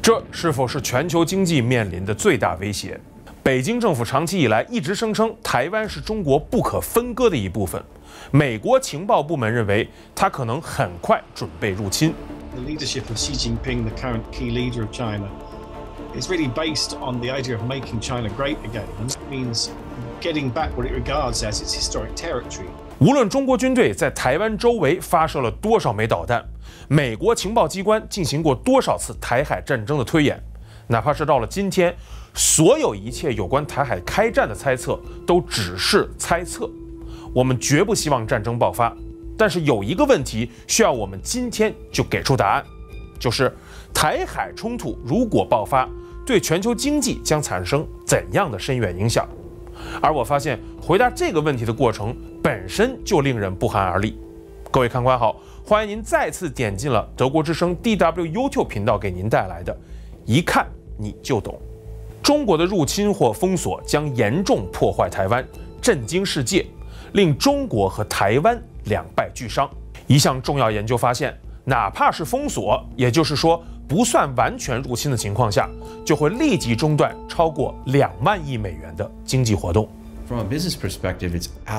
这是否是全球经济面临的最大威胁？北京政府长期以来一直声称台湾是中国不可分割的一部分。美国情报部门认为，它可能很快准备入侵。 The leadership of Xi Jinping, the current key leader of China, is really based on the idea of making China great again, and that means getting back what it regards as its historic territory. 无论中国军队在台湾周围发射了多少枚导弹，美国情报机关进行过多少次台海战争的推演，哪怕是到了今天，所有一切有关台海开战的猜测都只是猜测。我们绝不希望战争爆发，但是有一个问题需要我们今天就给出答案，就是台海冲突如果爆发，对全球经济将产生怎样的深远影响？而我发现回答这个问题的过程本身就令人不寒而栗。各位看官好，欢迎您再次点进了德国之声 DW YouTube 频道给您带来的一看你就懂。中国的入侵或封锁将严重破坏台湾，震惊世界，令中国和台湾两败俱伤。一项重要研究发现，哪怕是封锁，也就是说不算完全入侵的情况下，就会立即中断超过2万亿美元的经济活动。 From a business perspective,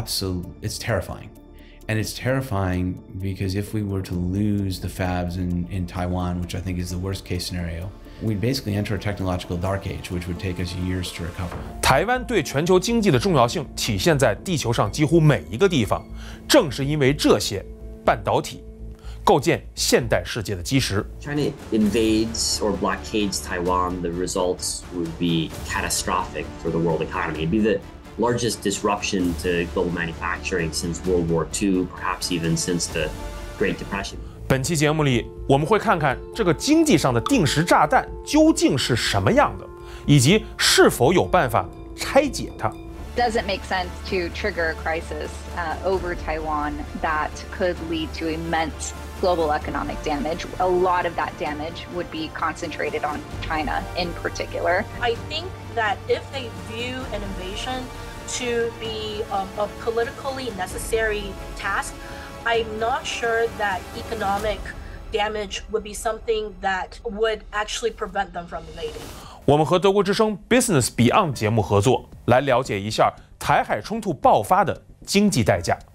it's terrifying. And it's terrifying because if we were to lose the fabs in Taiwan, which I think is the worst case scenario, we'd basically enter a technological dark age, which would take us years to recover. 台湾对全球经济的重要性体现在地球上几乎每一个地方，正是因为这些半导体构建现代世界的基石。 China invades or blockades Taiwan, the results would be catastrophic for the world economy. It'd be the largest disruption to global manufacturing since World War II, perhaps even since the Great Depression. 本期节目里，我们会看看这个经济上的定时炸弹究竟是什么样的，以及是否有办法拆解它。 Does it make sense to trigger a crisis over Taiwan that could lead to immense global economic damage? A lot of that damage would be concentrated on China in particular. I think that if they view an invasion to be a politically necessary task, I'm not sure that economic damage would be something that would actually prevent them from invading. 我们和德国之声 Business Beyond 节目合作，来了解一下台海冲突爆发的经济代价。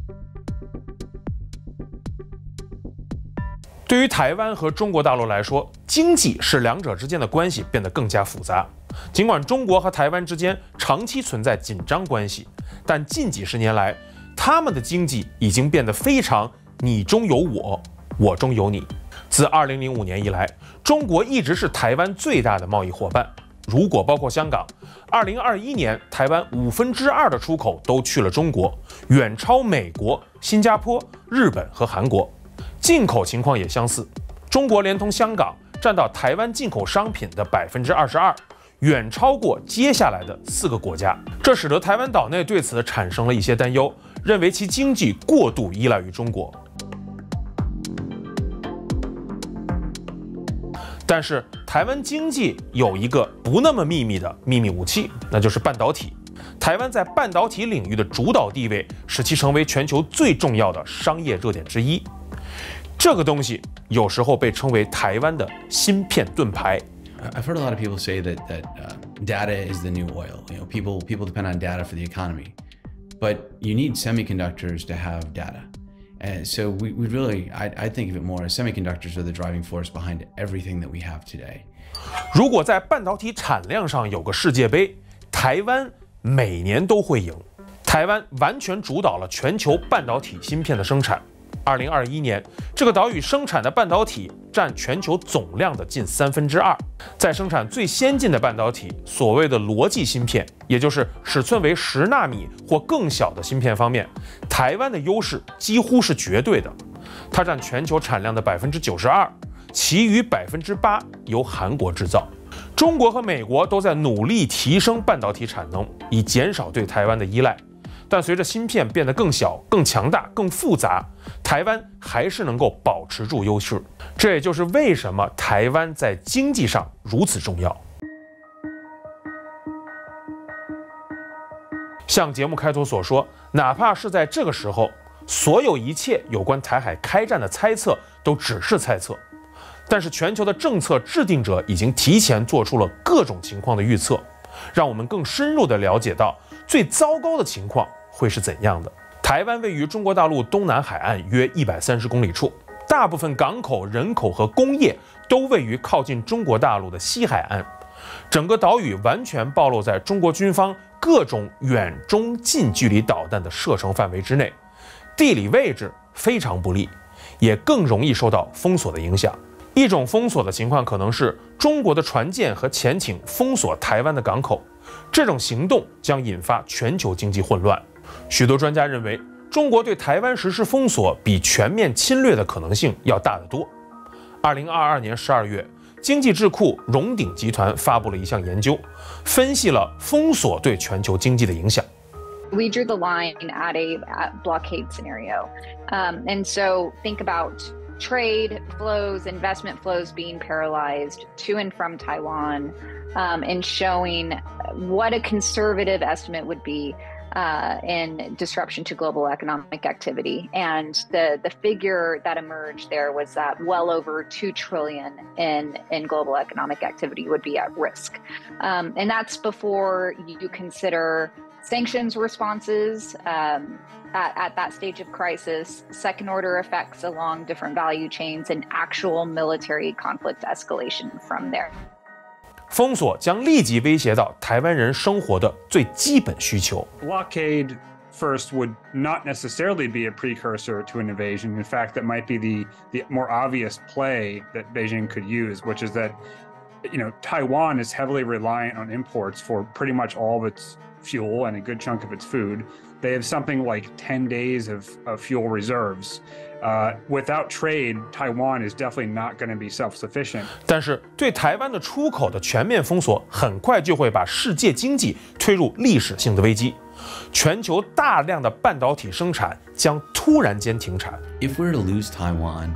对于台湾和中国大陆来说，经济使两者之间的关系变得更加复杂。尽管中国和台湾之间长期存在紧张关系，但近几十年来，他们的经济已经变得非常你中有我，我中有你。自2005年以来，中国一直是台湾最大的贸易伙伴。如果包括香港，2021年台湾2%的出口都去了中国，远超美国、新加坡、日本和韩国。进口情况也相似，中国连同香港占到台湾进口商品的22%，远超过接下来的4个国家。这使得台湾岛内对此产生了一些担忧，认为其经济过度依赖于中国。但是台湾经济有一个不那么秘密的秘密武器，那就是半导体。台湾在半导体领域的主导地位，使其成为全球最重要的商业热点之一。这个东西有时候被称为台湾的芯片盾牌。 I've heard a lot of people say that data is the new oil. You know, people depend on data for the economy, but you need semiconductors to have data. And so we really, I think of it more as semiconductors are the driving force behind everything that we have today. 如果在半导体产量上有个世界杯，台湾每年都会赢。台湾完全主导了全球半导体芯片的生产。2021年，这个岛屿生产的半导体占全球总量的近2/3。在生产最先进的半导体，所谓的逻辑芯片，也就是尺寸为10纳米或更小的芯片方面，台湾的优势几乎是绝对的。它占全球产量的92%，其余8%由韩国制造。中国和美国都在努力提升半导体产能，以减少对台湾的依赖。但随着芯片变得更小、更强大、更复杂，台湾还是能够保持住优势。这也就是为什么台湾在经济上如此重要。像节目开头所说，哪怕是在这个时候，所有一切有关台海开战的猜测都只是猜测。 但是全球的政策制定者已经提前做出了各种情况的预测，让我们更深入地了解到最糟糕的情况会是怎样的。台湾位于中国大陆东南海岸约130公里处，大部分港口、人口和工业都位于靠近中国大陆的西海岸，整个岛屿完全暴露在中国军方各种远、中、近距离导弹的射程范围之内，地理位置非常不利，也更容易受到封锁的影响。一种封锁的情况可能是中国的船舰和潜艇封锁台湾的港口，这种行动将引发全球经济混乱。许多专家认为，中国对台湾实施封锁比全面侵略的可能性要大得多。2022年12月，经济智库荣鼎集团发布了一项研究，分析了封锁对全球经济的影响。 We drew the line at a blockade scenario. And so think about trade flows, investment flows being paralyzed to and from Taiwan, and showing what a conservative estimate would be in disruption to global economic activity. And the figure that emerged there was that well over 2 trillion in global economic activity would be at risk. And that's before you consider sanctions responses at that stage of crisis, second order effects along different value chains, and actual military conflict escalation from there. 封锁将立即威胁到台湾人生活的最基本需求。 Blockade first would not necessarily be a precursor to an invasion. In fact, that might be the more obvious play that Beijing could use, which is that, Taiwan is heavily reliant on imports for pretty much all of its fuel and a good chunk of its food. They have something like 10 days of fuel reserves. Without trade, Taiwan is definitely not going to be self-sufficient. 但是对台湾的出口的全面封锁，很快就会把世界经济推入历史性的危机。全球大量的半导体生产将突然间停产。 If we were to lose Taiwan,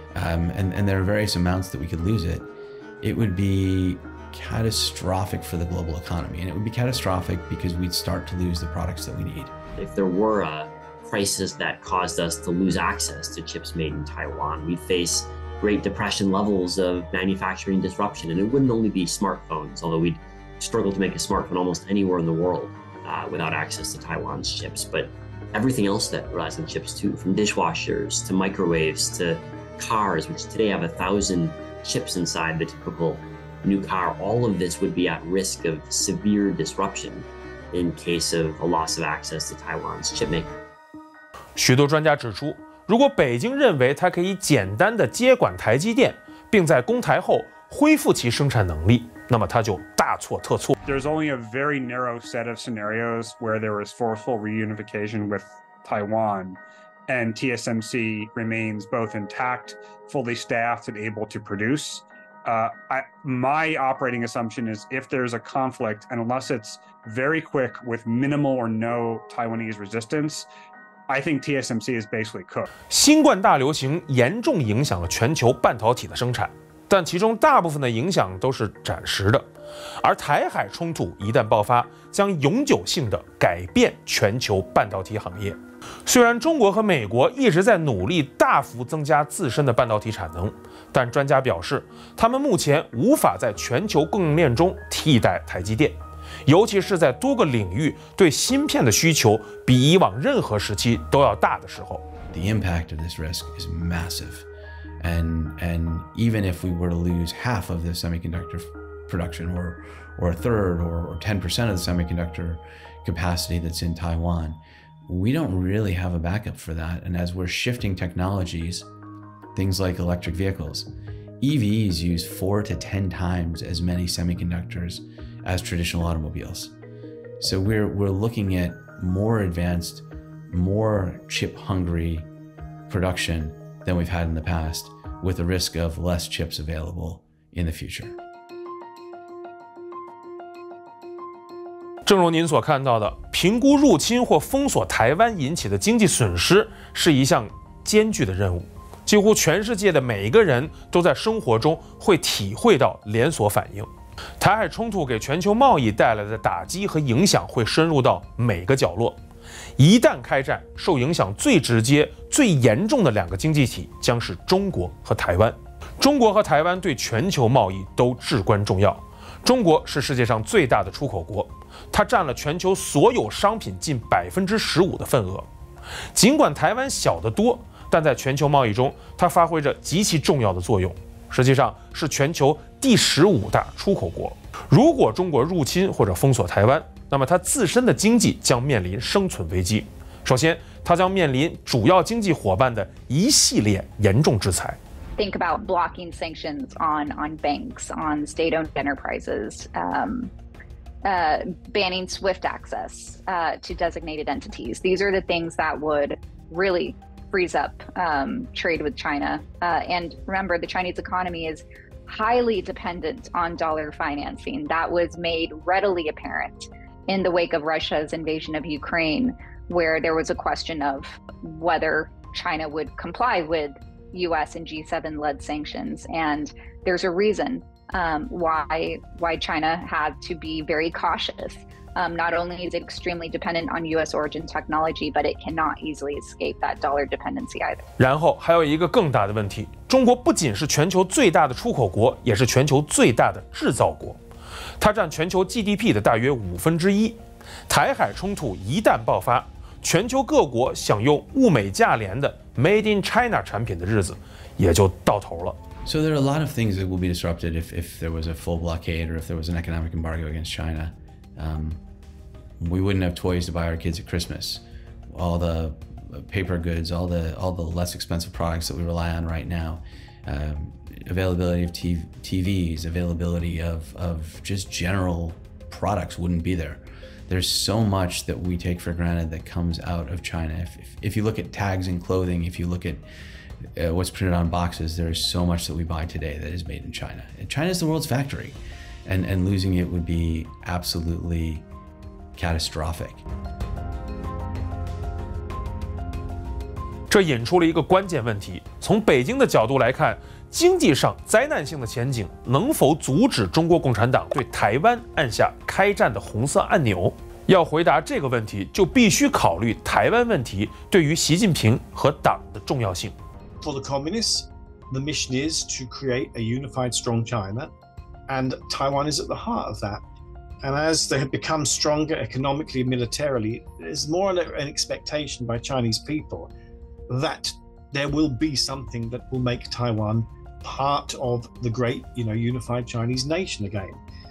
and there are various amounts that we could lose it, it would be catastrophic for the global economy, and it would be catastrophic because we'd start to lose the products that we need. If there were a crisis that caused us to lose access to chips made in Taiwan, we'd face Great Depression levels of manufacturing disruption. And it wouldn't only be smartphones, although we'd struggle to make a smartphone almost anywhere in the world without access to Taiwan's chips, but everything else that relies on chips too, from dishwashers to microwaves to cars, which today have 1,000 chips inside the typical new car, all of this would be at risk of severe disruption in case of a loss of access to Taiwan's chipmaker. 许多专家指出，如果北京认为它可以简单的接管台积电，并在攻台后恢复其生产能力，那么它就大错特错。 There's only a very narrow set of scenarios where there was forceful reunification with Taiwan, and TSMC remains both intact, fully staffed, and able to produce. My operating assumption is if there's a conflict, and unless it's very quick with minimal or no Taiwanese resistance, I think TSMC is basically cooked. 新冠大流行严重影响了全球半导体的生产，但其中大部分的影响都是暂时的，而台海冲突一旦爆发，将永久性的改变全球半导体行业。虽然中国和美国一直在努力大幅增加自身的半导体产能，但专家表示，他们目前无法在全球供应链中替代台积电，尤其是在多个领域对芯片的需求比以往任何时期都要大的时候。 The impact of this risk is massive, and even if we were to lose half of the semiconductor production, or a third, or 10% of the semiconductor capacity that's in Taiwan, we don't really have a backup for that. And as we're shifting technologies, things like electric vehicles, EVs use 4 to 10 times as many semiconductors as traditional automobiles. So we're looking at more advanced, more chip-hungry production than we've had in the past, with the risk of less chips available in the future. 正如您所看到的，评估入侵或封锁台湾引起的经济损失是一项艰巨的任务。几乎全世界的每一个人都在生活中会体会到连锁反应。台海冲突给全球贸易带来的打击和影响会深入到每个角落。一旦开战，受影响最直接、最严重的两个经济体将是中国和台湾。 中国和台湾对全球贸易都至关重要。中国是世界上最大的出口国，它占了全球所有商品近15%的份额。尽管台湾小得多，但在全球贸易中，它发挥着极其重要的作用。实际上是全球第15大出口国。如果中国入侵或者封锁台湾，那么它自身的经济将面临生存危机。首先，它将面临主要经济伙伴的一系列严重制裁。 Think about blocking sanctions on banks, on state-owned enterprises, banning SWIFT access to designated entities. These are the things that would really freeze up trade with China. And remember, the Chinese economy is highly dependent on dollar financing. That was made readily apparent in the wake of Russia's invasion of Ukraine, where there was a question of whether China would comply with US and G7-led sanctions. And there's a reason why China had to be very cautious. Not only is it extremely dependent on US origin technology, but it cannot easily escape that dollar dependency either. 然后还有一个更大的问题，中国不仅是全球最大的出口国，也是全球最大的制造国，它占全球 GDP 的大约1/5。台海冲突一旦爆发，全球各国享用物美价廉的 Made in China 产品的日子也就到头了。 So there are a lot of things that will be disrupted if there was a full blockade or if there was an economic embargo against China. We wouldn't have toys to buy our kids at Christmas. All the paper goods, all the less expensive products that we rely on right now, availability of TVs, availability of just general products wouldn't be there. There's so much that we take for granted that comes out of China. If you look at tags in clothing, if you look at what's printed on boxes, there is so much that we buy today that is made in China. And China is the world's factory, and losing it would be absolutely catastrophic. 这引出了一个关键问题：从北京的角度来看，经济上灾难性的前景能否阻止中国共产党对台湾按下开战的红色按钮？要回答这个问题，就必须考虑台湾问题对于习近平和党的重要性。 For the communists, the mission is to create a unified, strong China, and Taiwan is at the heart of that. And as they have become stronger economically and militarily, there's more an expectation by Chinese people that there will be something that will make Taiwan part of the great, unified Chinese nation again.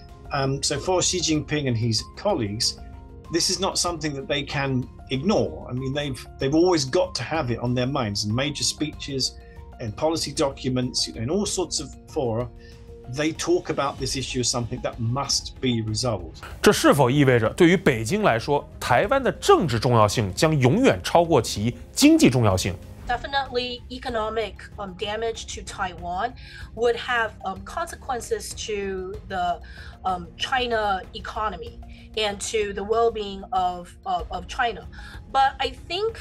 So for Xi Jinping and his colleagues, this is not something that they can ignore. I mean, they've always got to have it on their minds in major speeches and policy documents, in all sorts of fora. They talk about this issue as something that must be resolved. 这是否意味着对于北京来说，台湾的政治重要性将永远超过其经济重要性？ Definitely, economic damage to Taiwan would have consequences to the China economy and to the well-being of China. But I think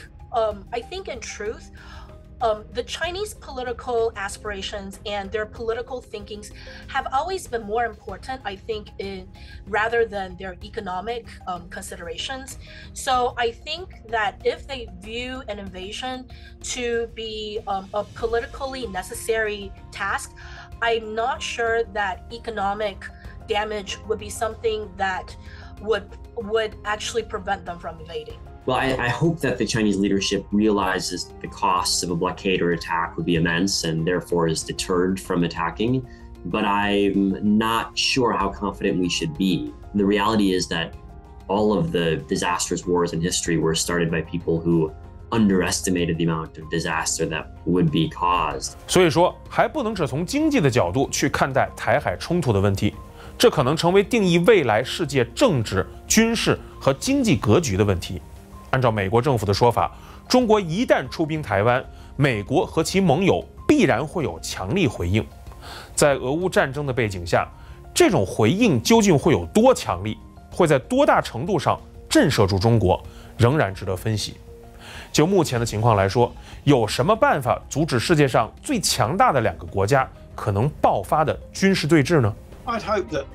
in truth, the Chinese political aspirations and their political thinkings have always been more important, I think, rather than their economic considerations. So I think that if they view an invasion to be a politically necessary task, I'm not sure that economic damage would be something that would actually prevent them from invading. Well, I hope that the Chinese leadership realizes the costs of a blockade or attack would be immense and therefore is deterred from attacking. But I'm not sure how confident we should be. The reality is that all of the disastrous wars in history were started by people who underestimated the amount of disaster that would be caused. 所以说，还不能只从经济的角度去看待台海冲突的问题，这可能成为定义未来世界政治、军事和经济格局的问题。按照美国政府的说法，中国一旦出兵台湾，美国和其盟友必然会有强力回应。在俄乌战争的背景下，这种回应究竟会有多强力，会在多大程度上震慑住中国，仍然值得分析。就目前的情况来说，有什么办法阻止世界上最强大的2个国家可能爆发的军事对峙呢？ I'd hope that,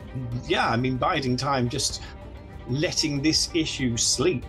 biding time, just letting this issue sleep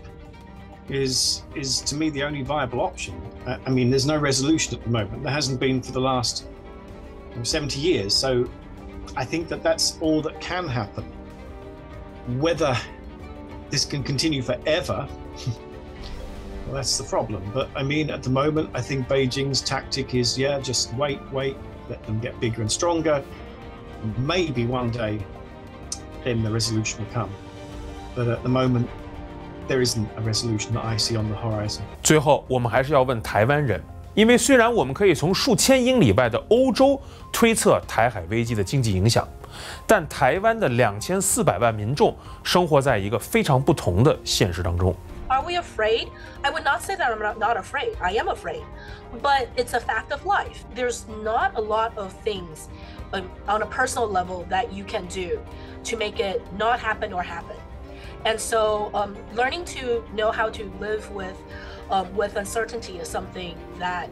is to me the only viable option. There's no resolution at the moment. There hasn't been for the last 70 years. So I think that that's all that can happen. Whether this can continue forever, well, that's the problem. But I mean, at the moment, I think Beijing's tactic is, yeah, just wait, let them get bigger and stronger. Maybe one day, then the resolution will come. But at the moment, there isn't a resolution that I see on the horizon. 最后，我们还是要问台湾人，因为虽然我们可以从数千英里外的欧洲推测台海危机的经济影响，但台湾的2400万民众生活在一个非常不同的现实当中。 Are we afraid? I would not say that I'm not afraid. I am afraid. But it's a fact of life. There's not a lot of things on a personal level that you can do to make it not happen or happen. And so learning to know how to live with uncertainty is something that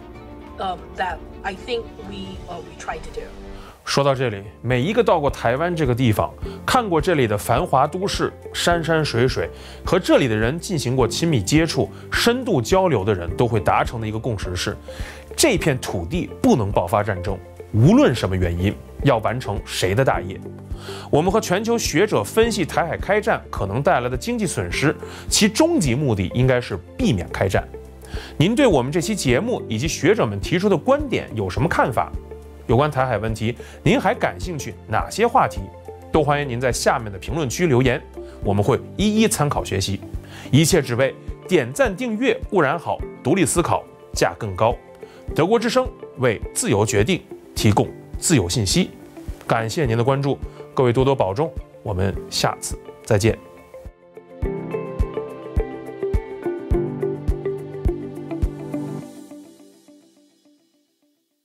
I think we try to do. 说到这里，每一个到过台湾这个地方，看过这里的繁华都市、山山水水，和这里的人进行过亲密接触、深度交流的人，都会达成的一个共识是：这片土地不能爆发战争，无论什么原因，要完成谁的大业。我们和全球学者分析台海开战可能带来的经济损失，其终极目的应该是避免开战。您对我们这期节目以及学者们提出的观点有什么看法？有关台海问题，您还感兴趣哪些话题？都欢迎您在下面的评论区留言，我们会一一参考学习。一切只为点赞订阅固然好，独立思考价更高。德国之声为自由决定提供自由信息，感谢您的关注，各位多多保重，我们下次再见。